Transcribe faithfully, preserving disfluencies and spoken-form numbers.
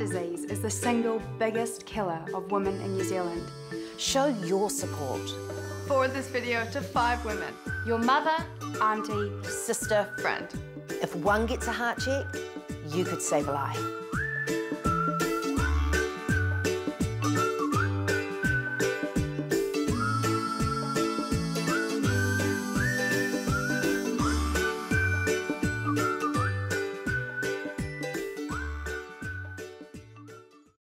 disease is the single biggest killer of women in New Zealand. Show your support. Forward this video to five women. Your mother, auntie, Sister, friend. if one gets a heart check, you could save a life.